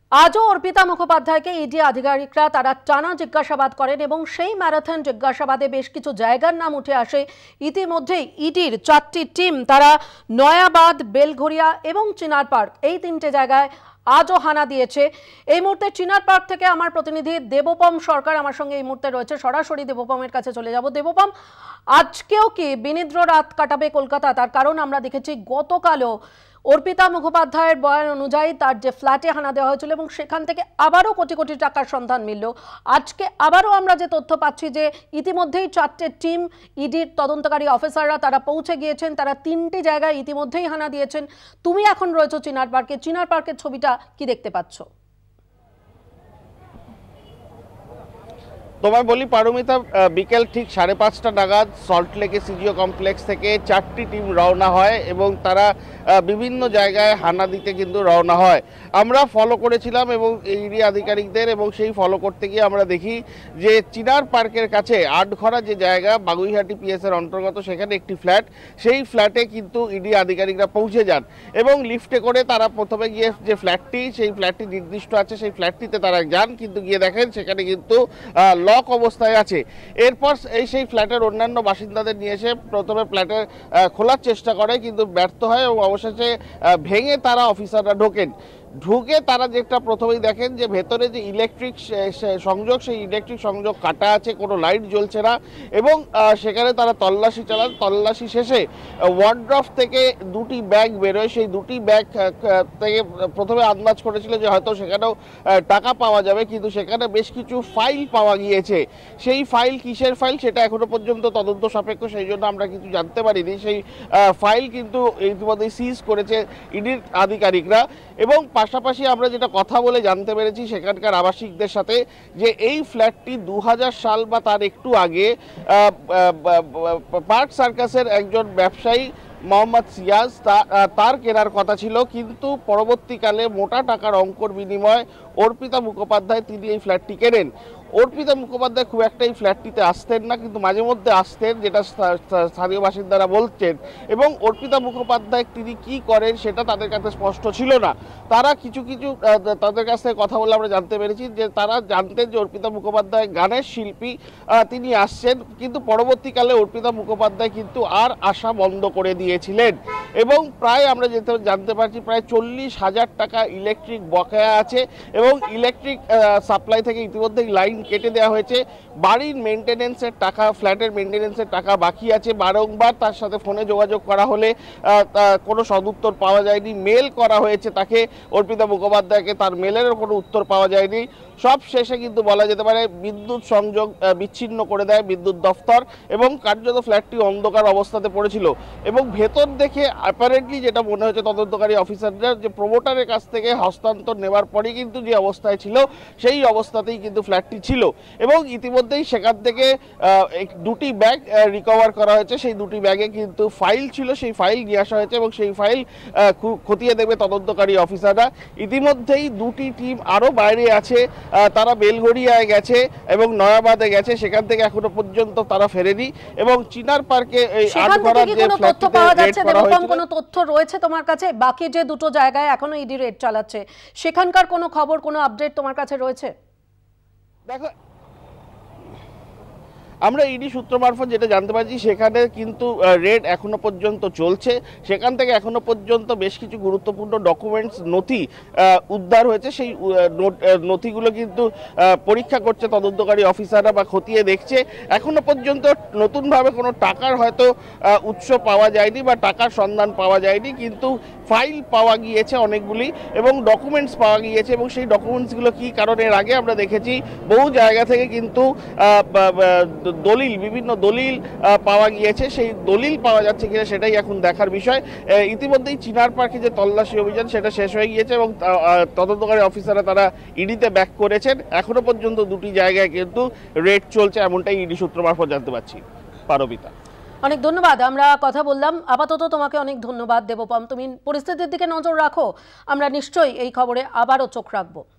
আজও অর্পিতা মুখোপাধ্যায়কে ইডি আধিকারিকরা তারা টানা জিজ্ঞাসাবাদ করেন এবং সেই ম্যারাথন জিজ্ঞাসাবাদে বেশ কিছু জায়গার নাম উঠে আসে। ইতিমধ্যেই ইডির 4টি টিম তারা নয়াবাদ, বেলঘরিয়া এবং চিনার পার্ক এই 3টে জায়গায় আজও হানা দিয়েছে। এই মুহূর্তে চিনার পার্ক থেকে আমার প্রতিনিধি দেবপম সরকার আমার সঙ্গে এই মুহূর্তে রয়েছে। সরাসরি দেবপমের কাছে চলে যাব। দেবপম, আজকেও কি বিনিদ্র রাত কাটাবে কলকাতা? তার কারণ আমরা দেখেছি গতকালও অর্পিতা মুখোপাধ্যায়ের বয়ান অনুযায়ী তার যে ফ্ল্যাটে হানা দেওয়া হয়েছিল এবং সেখান থেকে আবারও কোটি কোটি টাকার সন্ধান মিলল। আজকে আবারও আমরা যে তথ্য পাচ্ছি যে ইতিমধ্যেই 4টে টিম ইডির তদন্তকারী অফিসাররা তারা পৌঁছে গিয়েছেন, তারা 3টে জায়গায় ইতিমধ্যেই হানা দিয়েছেন। তুমি এখন রয়েছো চিনার পার্কে। চিনার পার্কের ছবিটা কি দেখতে পাচ্ছ? তোমায় বলি পারমিতা, বিকেল ঠিক 5:30টা নাগাদ সল্টলেকে সিজিও কমপ্লেক্স থেকে 4টি টিম রওনা হয় এবং তারা বিভিন্ন জায়গায় হানা দিতে কিন্তু রওনা হয়। আমরা ফলো করেছিলাম এবং ইডি আধিকারিকদের, এবং সেই ফলো করতে গিয়ে আমরা দেখি যে চিনার পার্কের কাছে আটঘরা যে জায়গা বাগুইহাটি পিএসের অন্তর্গত, সেখানে একটি ফ্ল্যাট, সেই ফ্ল্যাটে কিন্তু ইডি আধিকারিকরা পৌঁছে যান এবং লিফটে করে তারা প্রথমে গিয়ে যে ফ্ল্যাটটি, সেই ফ্ল্যাটটি নির্দিষ্ট আছে সেই ফ্ল্যাটটিতে তারা যান, কিন্তু গিয়ে দেখেন সেখানে কিন্তু লক অবস্থায় আছে। এরপর সেই ফ্ল্যাটের অন্যান্য বাসিন্দাদের নিয়ে এসে প্রথমে ফ্ল্যাটের খোলার চেষ্টা করে, কিন্তু ব্যর্থ হয় এবং অবশেষে ভেঙে তারা অফিসাররা ঢুকে তারা যেটা প্রথমেই দেখেন যে ভেতরে যে ইলেকট্রিক সংযোগ, সেই ইলেকট্রিক সংযোগ কাটা আছে, কোনো লাইট জ্বলছে না এবং সেখানে তারা তল্লাশি চালান। তল্লাশি শেষে ওয়ার্ড্রফ থেকে 2টি ব্যাগ বেরোয়। সেই 2টি ব্যাগ থেকে প্রথমে আন্দাজ করেছিল যে হয়তো সেখানেও টাকা পাওয়া যাবে, কিন্তু সেখানে বেশ কিছু ফাইল পাওয়া গিয়েছে। সেই ফাইল কিসের ফাইল সেটা এখনো পর্যন্ত তদন্ত সাপেক্ষ, সেই জন্য আমরা কিছু জানতে পারিনি। সেই ফাইল কিন্তু ইতিমধ্যে সিজ করেছে ইডির আধিকারিকরা। এবং পাশাপাশি আমরা যেটা কথা বলে জানতে পেরেছি সেখানকার আবাসিকদের সাথে, যে এই ফ্ল্যাটটি 2000 সাল বা তার একটু আগে পার্ক সার্কাসের একজন ব্যবসায়ী মোহাম্মদ সিয়াজ তার কেনার কথা ছিল, কিন্তু পরবর্তীকালে মোটা টাকার অঙ্কর বিনিময়ে অর্পিতা মুখোপাধ্যায় তিনি এই ফ্ল্যাটটি কেনেন। অর্পিতা মুখোপাধ্যায় খুব একটা এই ফ্ল্যাটটিতে আসতেন না, কিন্তু মাঝে মধ্যে আসতেন, যেটা স্থানীয় বাসিন্দারা বলছেন। এবং অর্পিতা মুখোপাধ্যায় তিনি কি করেন সেটা তাদের কাছে স্পষ্ট ছিল না। তারা কিছু তাদের কাছ থেকে কথা বলে আমরা জানতে পেরেছি যে তারা জানতেন যে অর্পিতা মুখোপাধ্যায় গানের শিল্পী, তিনি আসছেন, কিন্তু পরবর্তীকালে অর্পিতা মুখোপাধ্যায় কিন্তু আর আসা বন্ধ করে দিয়েছিলেন। এবং প্রায় আমরা জানতে পারছি প্রায় 40,000 টাকা ইলেকট্রিক বকেয়া আছে এবং ইলেকট্রিক সাপ্লাই থেকে ইতিমধ্যেই লাইন কেটে দেওয়া হয়েছে। বাড়ির মেনটেনেন্সের টাকা, ফ্ল্যাটের মেনটেনেন্সের টাকা বাকি আছে। বারংবার তার সাথে ফোনে যোগাযোগ করা হলে কোনো সদুত্তর পাওয়া যায়নি। মেল করা হয়েছে তাকে, অর্পিতা মুখোপাধ্যায়কে, তার মেলেরও কোনো উত্তর পাওয়া যায়নি। সব শেষে কিন্তু বলা যেতে পারে বিদ্যুৎ সংযোগ বিচ্ছিন্ন করে দেয় বিদ্যুৎ দফতর এবং কার্যত ফ্ল্যাটটি অন্ধকার অবস্থাতে পড়েছিল। এবং ভেতর দেখে অ্যাপারেন্টলি যেটা মনে হচ্ছে তদন্তকারী অফিসারদের, যে প্রমোটারের কাছ থেকে হস্তান্তর নেওয়ার পরেই কিন্তু যে অবস্থায় ছিল সেই অবস্থাতেই কিন্তু ফ্ল্যাটটি ছিল। এবং ইতিমধ্যেই সেখান থেকে 2টি ব্যাগ রিকভার করা হয়েছে। সেই 2টি ব্যাগে কিন্তু ফাইল ছিল, সেই ফাইল নিয়ে আসা হয়েছে এবং সেই ফাইল খতিয়ে দেবে তদন্তকারী অফিসাররা। ইতিমধ্যেই 2টি টিম আরও বাইরে আছে, তারা বেলঘরিয়ায় গেছে এবং নয়াবাদে গেছে, সেখান থেকে এখনো পর্যন্ত তারা ফেরেনি। এবং চিনার পার্কে এই আটঘরা যে ফ্ল্যাটটিতে রেড করা হয়েছে, কোনো তথ্য রয়েছে তোমার কাছে? বাকি যে 2টো জায়গায় এখনো ইডি রেড চালাচ্ছে, সেখানকার কোনো খবর, কোনো আপডেট তোমার কাছে রয়েছে? দেখো, আমরা ইডি সূত্র মারফত যেটা জানতে পারছি সেখানে কিন্তু রেড এখনো পর্যন্ত চলছে। সেখান থেকে এখনো পর্যন্ত বেশ কিছু গুরুত্বপূর্ণ ডকুমেন্টস, নথি উদ্ধার হয়েছে। সেই নথিগুলো কিন্তু পরীক্ষা করছে তদন্তকারী অফিসাররা বা খতিয়ে দেখছে। এখনো পর্যন্ত নতুনভাবে কোনো টাকার হয়তো উৎস পাওয়া যায়নি বা টাকার সন্ধান পাওয়া যায়নি, কিন্তু ফাইল পাওয়া গিয়েছে অনেকগুলি এবং ডকুমেন্টস পাওয়া গিয়েছে। এবং সেই ডকুমেন্টসগুলো কী, কারণ এর আগে আমরা দেখেছি বহু জায়গা থেকে কিন্তু দলিল, বিভিন্ন দলিল পাওয়া গিয়েছে। সেই দলিল পাওয়া যাচ্ছে কিনা সেটাই এখন দেখার বিষয়। ইতিমধ্যেই চিনার পার্কে যে তল্লাশি অভিযান সেটা শেষ হয়ে গিয়েছে এবং তদন্তকারী অফিসাররা তারা ইডিতে ব্যাক করেছেন। এখনো পর্যন্ত 2টি জায়গায় কিন্তু রেড চলছে, এমনটাই ইডি সূত্র মারফত জানতে পারছি। পারবিতা, অনেক ধন্যবাদ। আমরা কথা বললাম। আপাতত তোমাকে অনেক ধন্যবাদ দেবপম। তুমি পরিস্থিতির দিকে নজর রাখো, আমরা নিশ্চয়ই এই খবরে আবারও চোখ রাখবো।